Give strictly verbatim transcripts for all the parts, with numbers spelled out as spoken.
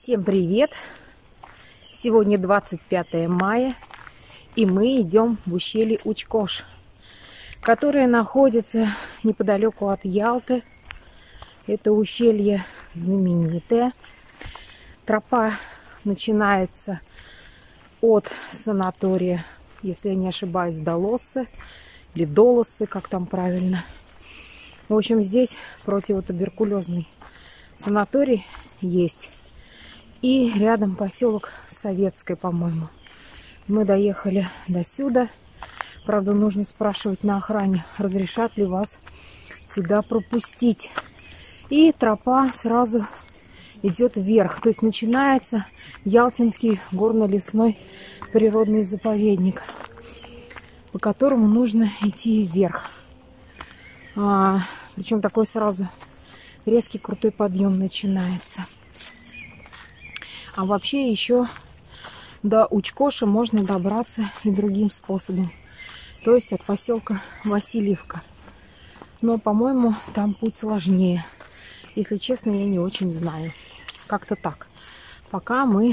Всем привет! Сегодня двадцать пятое мая, и мы идем в ущелье Учкош, которое находится неподалеку от Ялты. Это ущелье знаменитое. Тропа начинается от санатория, если я не ошибаюсь, Долосы или Долосы, как там правильно. В общем, здесь противотуберкулезный санаторий есть. И рядом поселок Советское, по-моему. Мы доехали до сюда. Правда, нужно спрашивать на охране, разрешат ли вас сюда пропустить. И тропа сразу идет вверх. То есть начинается Ялтинский горно-лесной природный заповедник, по которому нужно идти вверх. А, причем такой сразу резкий крутой подъем начинается. А вообще еще до Учкоша можно добраться и другим способом. То есть от поселка Васильевка. Но, по-моему, там путь сложнее. Если честно, я не очень знаю. Как-то так. Пока мы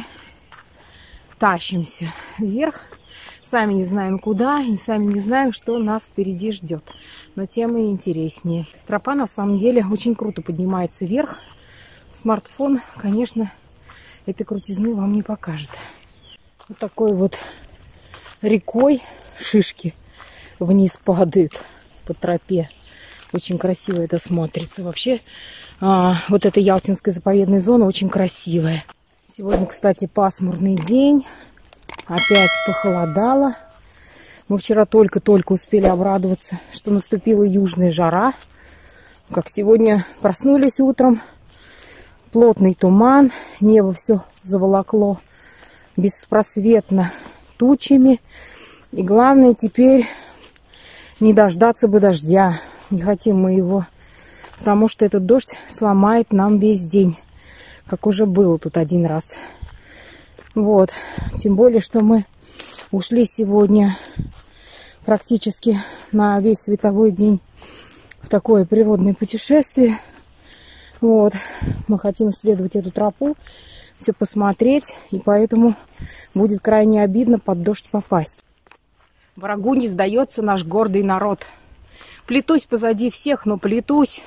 тащимся вверх. Сами не знаем куда и сами не знаем, что нас впереди ждет. Но тем и интереснее. Тропа на самом деле очень круто поднимается вверх. Смартфон, конечно, этой крутизны вам не покажет. Вот такой вот рекой шишки вниз падают по тропе. Очень красиво это смотрится. Вообще, а, вот эта Ялтинская заповедная зона очень красивая. Сегодня, кстати, пасмурный день. Опять похолодало. Мы вчера только-только успели обрадоваться, что наступила южная жара. Как сегодня проснулись утром. Плотный туман, небо все заволокло беспросветно тучами. И главное теперь не дождаться бы дождя. Не хотим мы его, потому что этот дождь сломает нам весь день, как уже было тут один раз. Вот. Тем более, что мы ушли сегодня практически на весь световой день в такое природное путешествие. Вот, мы хотим исследовать эту тропу, все посмотреть, и поэтому будет крайне обидно под дождь попасть. Врагу не сдается наш гордый народ. Плетусь позади всех, но плетусь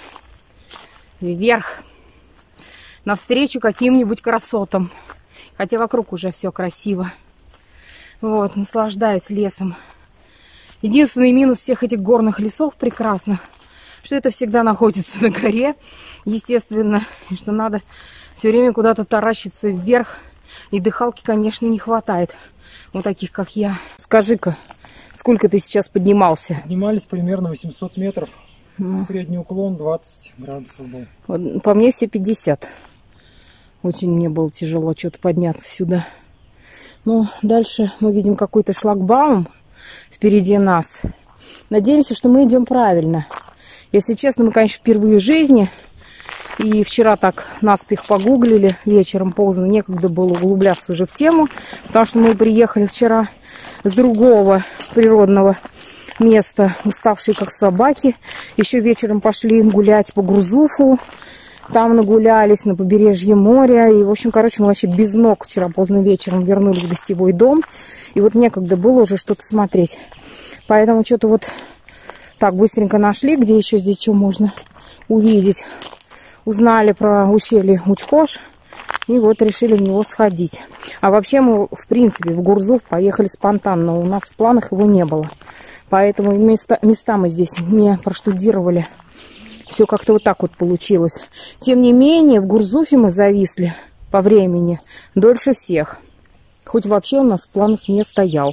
вверх, навстречу каким-нибудь красотам. Хотя вокруг уже все красиво. Вот, наслаждаюсь лесом. Единственный минус всех этих горных лесов прекрасных, что это всегда находится на горе, естественно, и что надо все время куда-то таращиться вверх. И дыхалки, конечно, не хватает у таких, как я. Скажи-ка, сколько ты сейчас поднимался? Поднимались примерно восемьсот метров. Ну. Средний уклон двадцать градусов был. Вот, по мне все пятьдесят. Очень мне было тяжело что-то подняться сюда. Ну, дальше мы видим какой-то шлагбаум впереди нас. Надеемся, что мы идем правильно. Если честно, мы, конечно, впервые в жизни. И вчера так наспех погуглили. Вечером поздно, некогда было углубляться уже в тему. Потому что мы приехали вчера с другого природного места, уставшие как собаки. Еще вечером пошли гулять по Грузуфу. Там нагулялись на побережье моря. И, в общем, короче, мы вообще без ног вчера поздно вечером вернулись в гостевой дом. И вот некогда было уже что-то смотреть. Поэтому что-то вот... Так, быстренько нашли, где еще здесь что можно увидеть. Узнали про ущелье Учкош. И вот решили в него сходить. А вообще мы, в принципе, в Гурзуф поехали спонтанно. У нас в планах его не было. Поэтому места, места мы здесь не проштудировали. Все как-то вот так вот получилось. Тем не менее, в Гурзуфе мы зависли по времени дольше всех. Хоть вообще у нас в планах не стоял.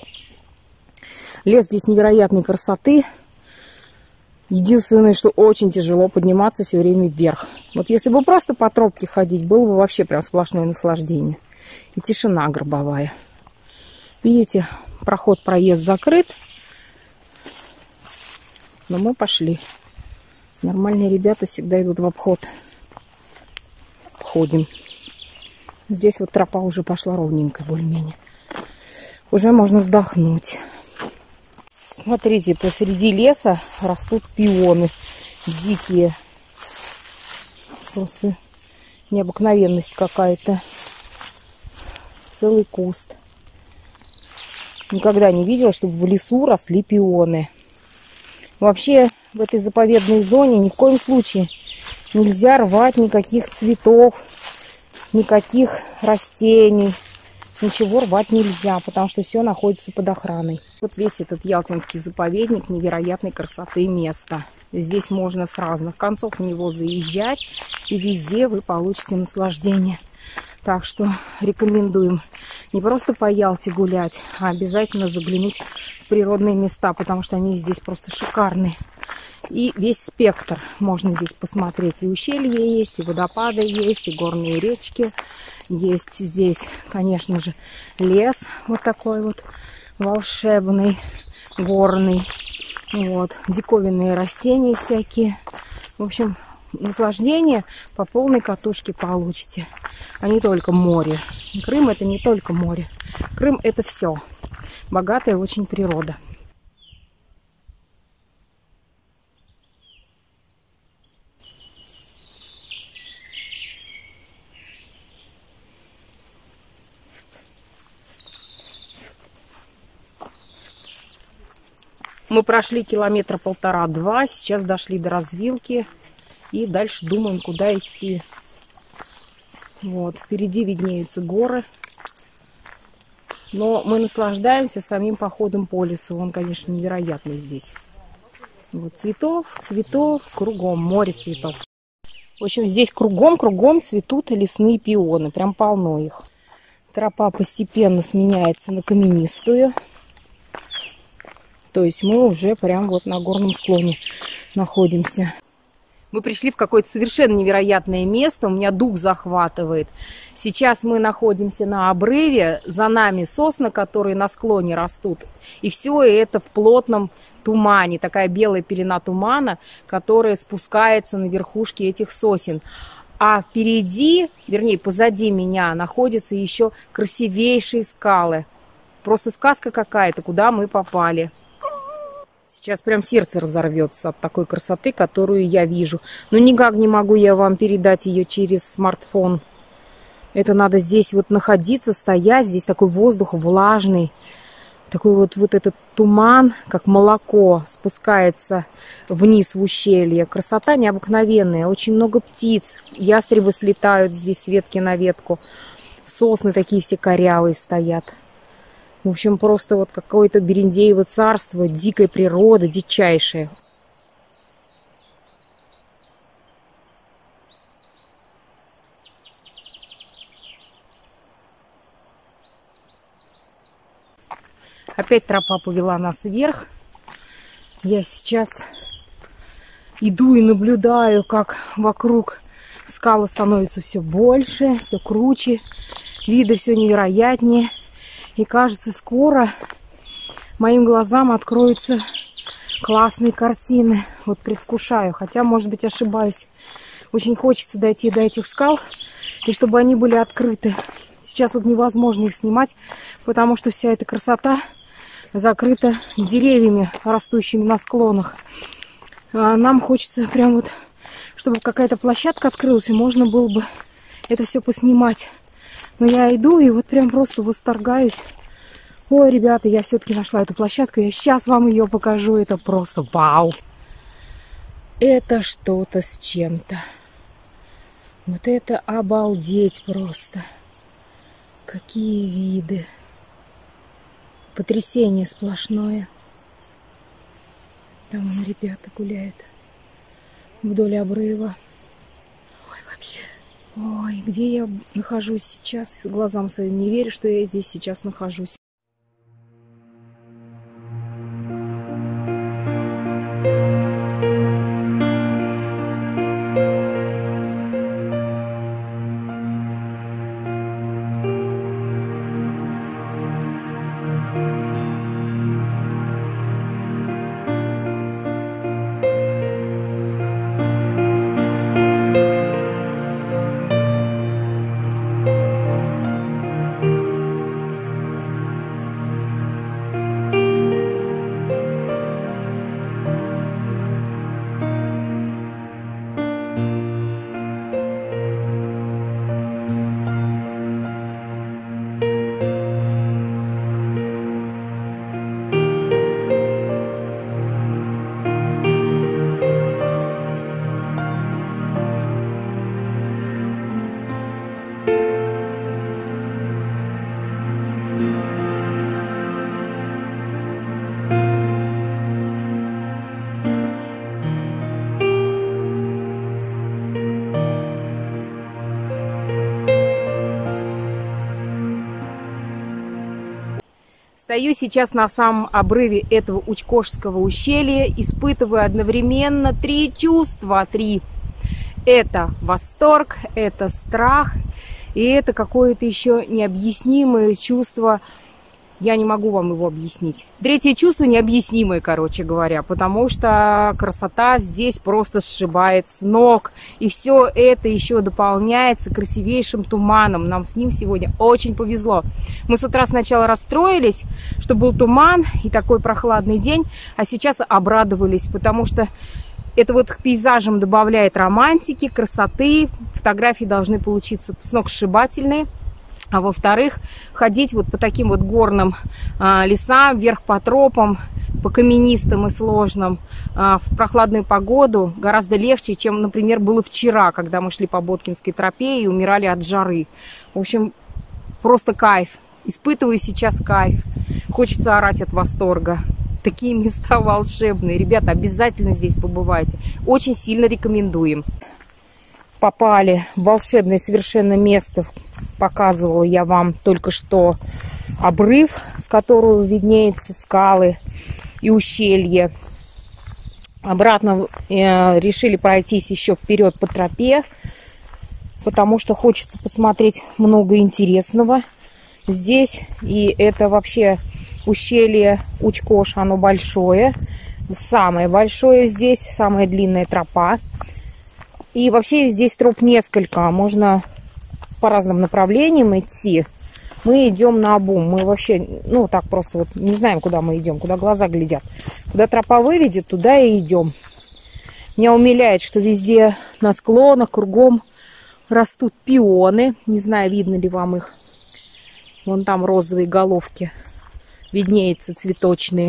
Лес здесь невероятной красоты. Единственное, что очень тяжело подниматься все время вверх. Вот если бы просто по тропке ходить, было бы вообще прям сплошное наслаждение. И тишина гробовая. Видите, проход, проезд закрыт. Но мы пошли. Нормальные ребята всегда идут в обход. Ходим. Здесь вот тропа уже пошла ровненько, более-менее. Уже можно вздохнуть. Смотрите, посреди леса растут пионы дикие. Просто необыкновенность какая-то. целый куст. Никогда не видела, чтобы в лесу росли пионы. Вообще в этой заповедной зоне ни в коем случае нельзя рвать никаких цветов, никаких растений. Ничего рвать нельзя, потому что все находится под охраной. Вот весь этот Ялтинский заповедник невероятной красоты места. Здесь можно с разных концов в него заезжать, и везде вы получите наслаждение. Так что рекомендуем не просто по Ялте гулять, а обязательно заглянуть в природные места, потому что они здесь просто шикарные. И весь спектр можно здесь посмотреть. И ущелья есть, и водопады есть, и горные речки. Есть здесь, конечно же, лес вот такой вот волшебный, горный. Вот, диковинные растения всякие. В общем, наслаждение по полной катушке получите. А не только море. Крым — это не только море. Крым — это все. Богатая очень природа. Мы прошли километра полтора-два, сейчас дошли до развилки и дальше думаем, куда идти. Вот, впереди виднеются горы, но мы наслаждаемся самим походом по лесу. Он, конечно, невероятный здесь. Вот, цветов, цветов, кругом, море цветов. В общем, здесь кругом-кругом цветут лесные пионы, прям полно их. Тропа постепенно сменяется на каменистую. То есть мы уже прям вот на горном склоне находимся. Мы пришли в какое-то совершенно невероятное место. У меня дух захватывает. Сейчас мы находимся на обрыве. За нами сосны, которые на склоне растут. И все это в плотном тумане. Такая белая пелена тумана, которая спускается на верхушки этих сосен. А впереди, вернее, позади меня находятся еще красивейшие скалы. Просто сказка какая-то, куда мы попали. Сейчас прям сердце разорвется от такой красоты, которую я вижу. Но никак не могу я вам передать ее через смартфон. Это надо здесь вот находиться, стоять. Здесь такой воздух влажный. Такой вот, вот этот туман, как молоко, спускается вниз в ущелье. Красота необыкновенная. Очень много птиц. Ястребы слетают здесь с ветки на ветку. Сосны такие все корявые стоят. В общем, просто вот какое-то Берендеево царство, дикая природа, дичайшая. Опять тропа повела нас вверх. Я сейчас иду и наблюдаю, как вокруг скалы становятся все больше, все круче, виды все невероятнее. И кажется, скоро моим глазам откроются классные картины. Вот предвкушаю, хотя, может быть, ошибаюсь. Очень хочется дойти до этих скал, и чтобы они были открыты. Сейчас вот невозможно их снимать, потому что вся эта красота закрыта деревьями, растущими на склонах. А нам хочется прям вот, чтобы какая-то площадка открылась, и можно было бы это все поснимать. Но я иду и вот прям просто восторгаюсь. Ой, ребята, я все-таки нашла эту площадку. Я сейчас вам ее покажу. Это просто вау. Это что-то с чем-то. Вот это обалдеть просто. Какие виды. Потрясение сплошное. Там вон ребята гуляют вдоль обрыва. Ой, вообще. Ой, где я нахожусь сейчас? Глазам своим не верю, что я здесь сейчас нахожусь. Стою сейчас на самом обрыве этого Учкошского ущелья, испытываю одновременно три чувства. Три. Это восторг, это страх, и это какое-то еще необъяснимое чувство. Я не могу вам его объяснить. Третье чувство необъяснимое, короче говоря, потому что красота здесь просто сшибает с ног. И все это еще дополняется красивейшим туманом. Нам с ним сегодня очень повезло. Мы с утра сначала расстроились, что был туман и такой прохладный день, а сейчас обрадовались, потому что это вот к пейзажам добавляет романтики, красоты. Фотографии должны получиться сногсшибательные. А во-вторых, ходить вот по таким вот горным а, лесам, вверх по тропам, по каменистым и сложным а, в прохладную погоду гораздо легче, чем, например, было вчера, когда мы шли по Боткинской тропе и умирали от жары. В общем, просто кайф. Испытываю сейчас кайф. Хочется орать от восторга. Такие места волшебные. Ребята, обязательно здесь побывайте. Очень сильно рекомендуем. Попали в волшебное совершенно место. Показывала я вам только что обрыв, с которого виднеются скалы и ущелье. Обратно э, решили пройтись еще вперед по тропе, потому что хочется посмотреть много интересного здесь. И это вообще ущелье Учкош, оно большое. Самое большое здесь, самая длинная тропа. И вообще здесь троп несколько, можно по разным направлениям идти. Мы идем наобум, мы вообще, ну так просто вот не знаем, куда мы идем, куда глаза глядят. Куда тропа выведет, туда и идем. Меня умиляет, что везде на склонах, кругом растут пионы. Не знаю, видно ли вам их. Вон там розовые головки виднеются цветочные.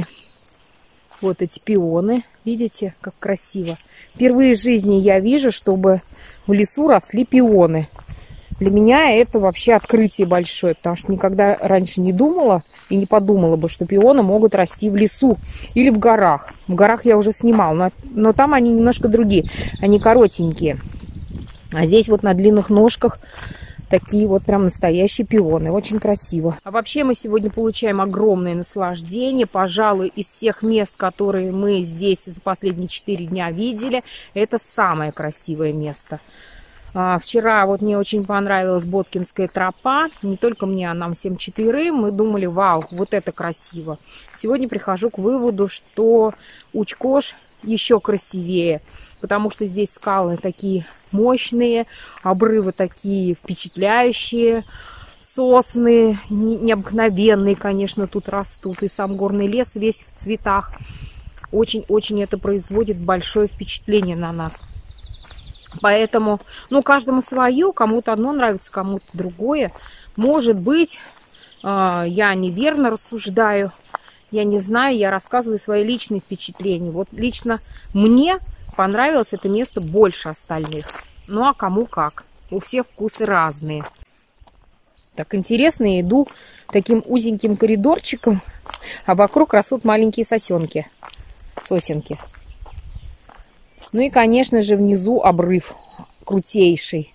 Вот эти пионы. Видите, как красиво. Впервые в жизни я вижу, чтобы в лесу росли пионы. Для меня это вообще открытие большое, потому что никогда раньше не думала и не подумала бы, что пионы могут расти в лесу или в горах. В горах я уже снимала, но, но там они немножко другие. Они коротенькие. А здесь вот на длинных ножках такие вот прям настоящие пионы. Очень красиво. А вообще мы сегодня получаем огромное наслаждение. Пожалуй, из всех мест, которые мы здесь за последние четыре дня видели, это самое красивое место. А, вчера вот мне очень понравилась Боткинская тропа. Не только мне, а нам всем четверым. Мы думали, вау, вот это красиво. Сегодня прихожу к выводу, что Учкош еще красивее. Потому что здесь скалы такие мощные, обрывы такие впечатляющие, сосны необыкновенные, конечно, тут растут. И сам горный лес весь в цветах. Очень-очень это производит большое впечатление на нас. Поэтому, ну, каждому свое, кому-то одно нравится, кому-то другое. Может быть, я неверно рассуждаю, я не знаю, я рассказываю свои личные впечатления. Вот лично мне понравилось это место больше остальных. Ну, а кому как. У всех вкусы разные. Так интересно, я иду таким узеньким коридорчиком, а вокруг растут маленькие сосенки, сосенки. Ну и, конечно же, внизу обрыв крутейший.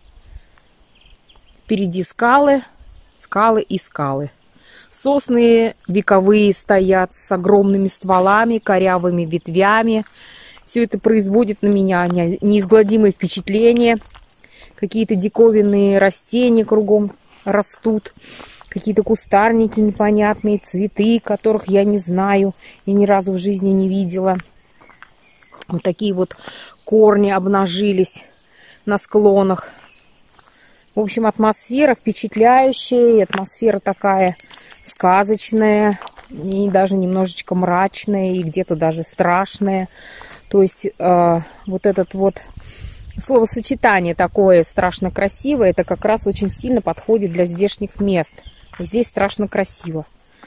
Впереди скалы, скалы и скалы. Сосны вековые стоят с огромными стволами, корявыми ветвями. Все это производит на меня неизгладимое впечатление. Какие-то диковинные растения кругом растут. Какие-то кустарники непонятные, цветы, которых я не знаю и ни разу в жизни не видела. Вот такие вот корни обнажились на склонах. В общем, атмосфера впечатляющая, атмосфера такая сказочная, и даже немножечко мрачная, и где-то даже страшная. То есть э, вот этот вот словосочетание такое страшно красивое, это как раз очень сильно подходит для здешних мест. Здесь страшно красиво.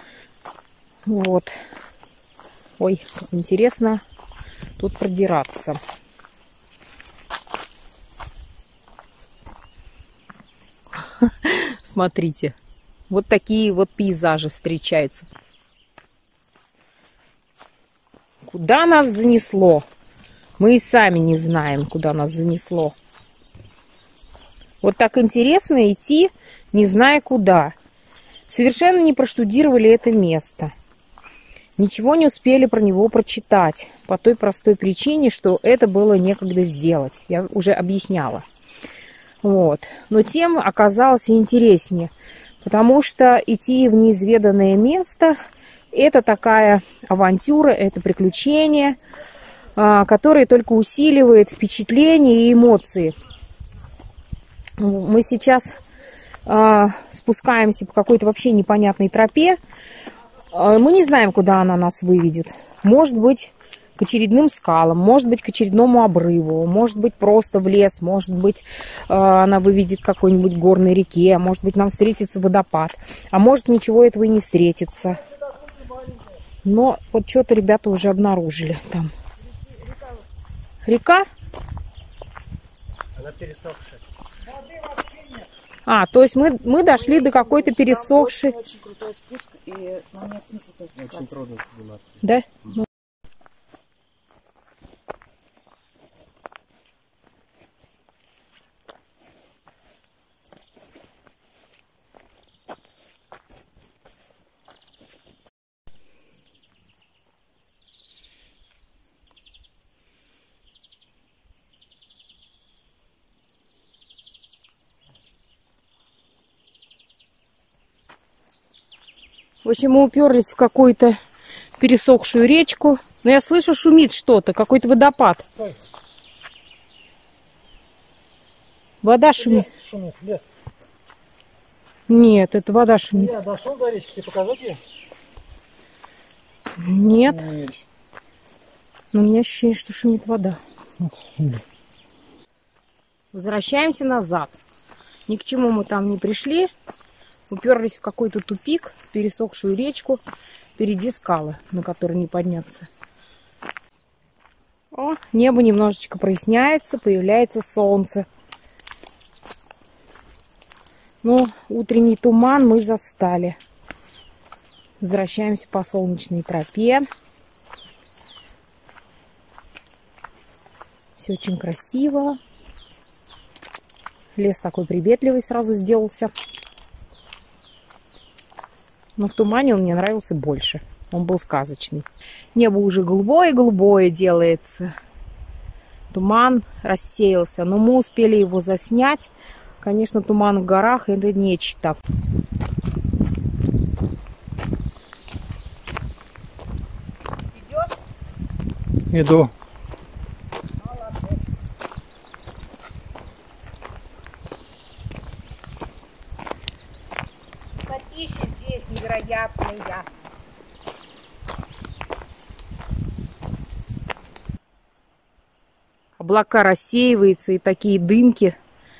Вот. Ой, как интересно тут продираться. Смотрите, вот такие вот пейзажи встречаются. Куда нас занесло? Мы и сами не знаем, куда нас занесло. Вот так интересно идти, не зная куда. Совершенно не проштудировали это место. ничего не успели про него прочитать. По той простой причине, что это было некогда сделать. Я уже объясняла. Вот. Но тем оказалось интереснее. Потому что идти в неизведанное место – это такая авантюра, это приключение, которое только усиливает впечатления и эмоции. Мы сейчас спускаемся по какой-то вообще непонятной тропе. Мы не знаем, куда она нас выведет. Может быть, к очередным скалам, может быть, к очередному обрыву, может быть, просто в лес, может быть, она выведет к какой-нибудь горной реке, может быть, нам встретится водопад, а может, ничего этого и не встретится. Но вот что-то ребята уже обнаружили там. Река? Она пересохшая. А, то есть мы, мы дошли до какой-то пересохшей... Очень крутой спуск, и нам нет смысла туда спускаться. Очень трудно подниматься. Да? В общем, мы уперлись в какую-то пересохшую речку. Но я слышу, шумит что-то, какой-то водопад. Стой. Вода шумит. Лес шумит, лес. Нет, это вода шумит. Я дошел до речки, тебе показать ее? Нет. Нет. Но у меня ощущение, что шумит вода. Вот. Возвращаемся назад. Ни к чему мы там не пришли. Уперлись в какой-то тупик, в пересохшую речку. Впереди скалы, на которые не подняться. О, небо немножечко проясняется, появляется солнце. Но утренний туман мы застали. Возвращаемся по солнечной тропе. Все очень красиво. Лес такой приветливый сразу сделался. Но в тумане он мне нравился больше. Он был сказочный. Небо уже голубое-голубое делается. Туман рассеялся, но мы успели его заснять. Конечно, туман в горах – это нечто. Идешь? Иду. Затишье здесь невероятное. Облака рассеиваются, и такие дымки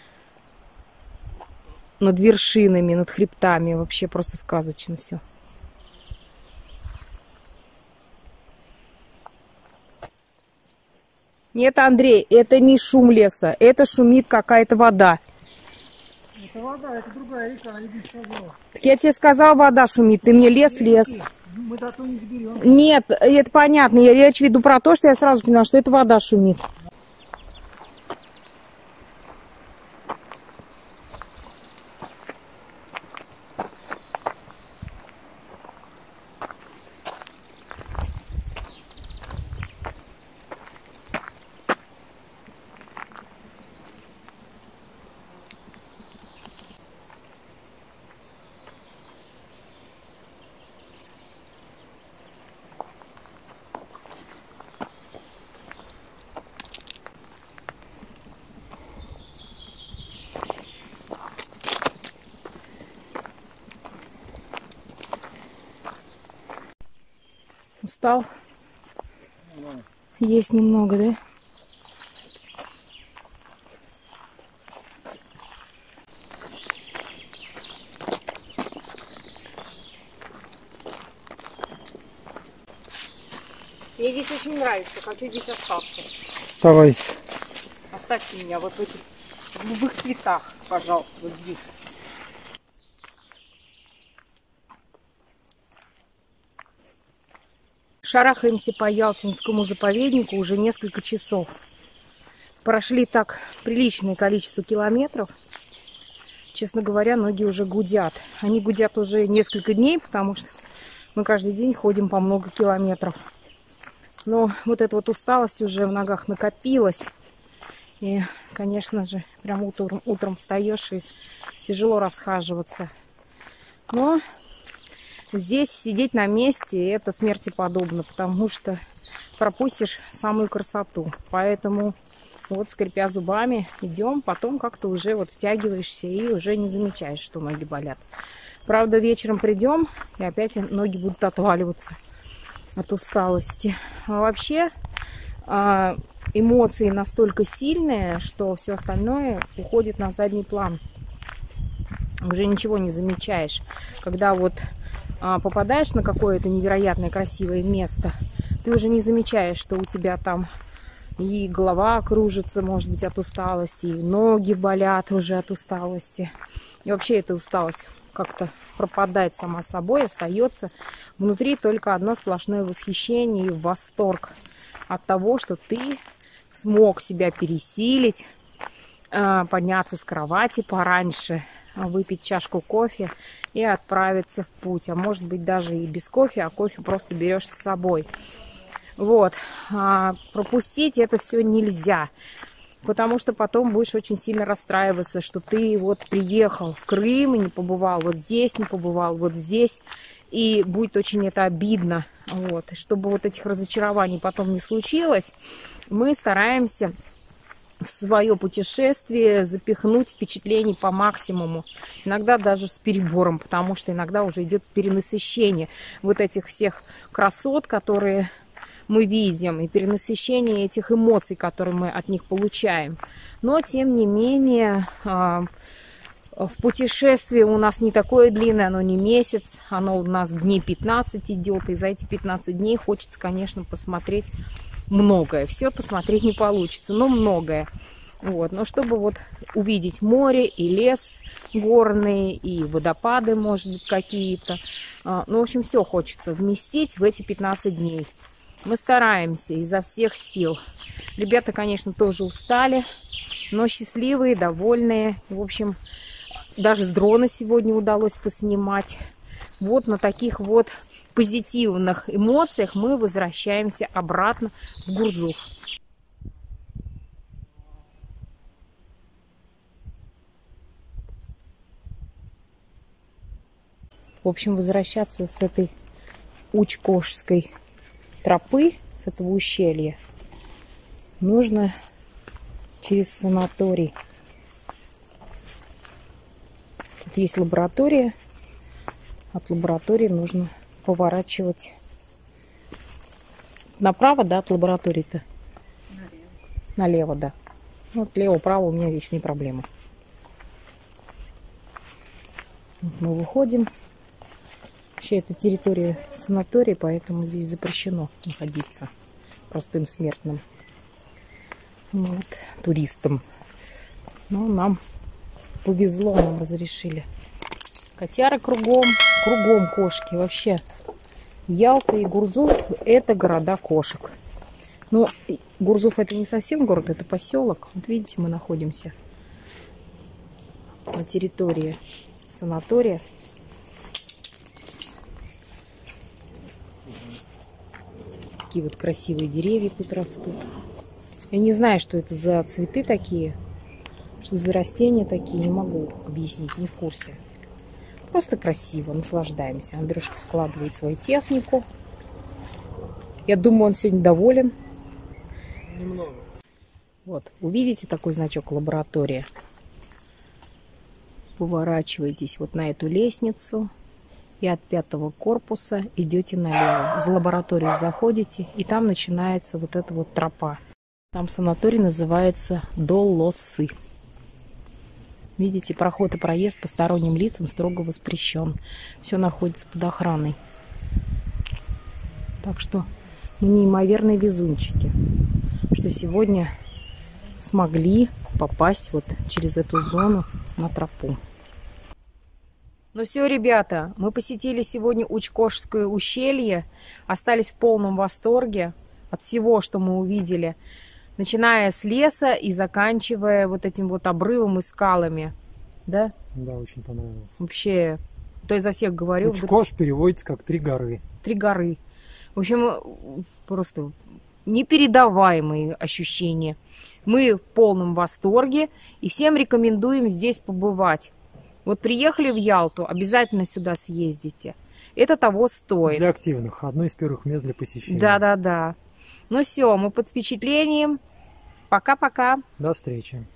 над вершинами, над хребтами. Вообще просто сказочно все. Нет, Андрей, это не шум леса, это шумит какая-то вода. Это вода, это другая река, я не сказала. Так я тебе сказала, вода шумит, ты мне лес, лес. Мы до того не берем. Нет, это понятно, я речь веду про то, что я сразу поняла, что это вода шумит. Устал? Есть немного, да? Мне здесь очень нравится, хочу здесь остаться. Оставайся. Оставьте меня вот в этих голубых цветах, пожалуйста, вот здесь. Шарахаемся по Ялтинскому заповеднику уже несколько часов. Прошли так приличное количество километров. Честно говоря, ноги уже гудят. Они гудят уже несколько дней, потому что Мы каждый день ходим по много километров. Но вот эта вот усталость уже в ногах накопилась. И, конечно же, прям утром, утром встаешь и тяжело расхаживаться. Но здесь сидеть на месте — это смерти подобно, потому что пропустишь самую красоту. Поэтому вот, скрипя зубами, идем, потом как-то уже вот втягиваешься и уже не замечаешь, что ноги болят. Правда, вечером придем, и опять ноги будут отваливаться от усталости. А вообще эмоции настолько сильные, что все остальное уходит на задний план. Уже ничего не замечаешь. Когда вот попадаешь на какое-то невероятное красивое место, ты уже не замечаешь, что у тебя там и голова кружится, может быть, от усталости, и ноги болят уже от усталости. И вообще эта усталость как-то пропадает сама собой, остается внутри только одно сплошное восхищение и восторг от того, что ты смог себя пересилить, подняться с кровати пораньше, выпить чашку кофе и отправиться в путь. А может быть, даже и без кофе, а кофе просто берешь с собой. Вот. А пропустить это все нельзя, потому что потом будешь очень сильно расстраиваться, что ты вот приехал в Крым и не побывал вот здесь, не побывал вот здесь, и будет очень это обидно. Вот. И чтобы вот этих разочарований потом не случилось, мы стараемся в свое путешествие запихнуть впечатлений по максимуму. Иногда даже с перебором, потому что иногда уже идет перенасыщение вот этих всех красот, которые мы видим, и перенасыщение этих эмоций, которые мы от них получаем. Но, тем не менее, в путешествии у нас не такое длинное, оно не месяц, оно у нас дней пятнадцать идет, и за эти пятнадцать дней хочется, конечно, посмотреть многое. Все посмотреть не получится, но многое. Вот. Но чтобы вот увидеть море и лес горный, и водопады, может быть, какие-то. Ну, в общем, все хочется вместить в эти пятнадцать дней. Мы стараемся изо всех сил. Ребята, конечно, тоже устали, но счастливые, довольные. В общем, даже с дрона сегодня удалось поснимать. Вот на таких вот позитивных эмоциях мы возвращаемся обратно в Гурзуф. В общем, возвращаться с этой Учкошской тропы, с этого ущелья, нужно через санаторий. Тут есть лаборатория. От лаборатории нужно поворачивать направо, да, от лаборатории-то? Налево. Налево, да. Вот лево-право у меня вечные проблемы. Мы выходим. Вообще, это территория санатория, поэтому здесь запрещено находиться простым смертным. Вот, туристам. Но нам повезло, нам разрешили. Котяры кругом, кругом кошки. Вообще, Ялта и Гурзуф — это города кошек. Но Гурзуф — это не совсем город, это поселок. Вот видите, мы находимся на территории санатория. Такие вот красивые деревья тут растут. Я не знаю, что это за цветы такие, что за растения такие, не могу объяснить, не в курсе. Просто красиво, наслаждаемся. Андрюшка складывает свою технику. Я думаю, он сегодня доволен. Немного. Вот, увидите такой значок лаборатория. Поворачиваетесь вот на эту лестницу. И от пятого корпуса идете налево. За лабораторию заходите, и там начинается вот эта вот тропа. Там санаторий называется Долосы. Видите, проход и проезд посторонним лицам строго воспрещен. Все находится под охраной. Так что мы неимоверные везунчики, что сегодня смогли попасть вот через эту зону на тропу. Ну все, ребята, мы посетили сегодня Учкошское ущелье, остались в полном восторге от всего, что мы увидели, начиная с леса и заканчивая вот этим вот обрывом и скалами. Да? Да, очень понравилось. Вообще то я за всех говорю. Учкош переводится как «три горы». Три горы. В общем, просто непередаваемые ощущения. Мы в полном восторге и всем рекомендуем здесь побывать. Вот приехали в Ялту, обязательно сюда съездите. Это того стоит. Для активных. Одно из первых мест для посещения. Да-да-да. Ну все, мы под впечатлением. Пока-пока. До встречи.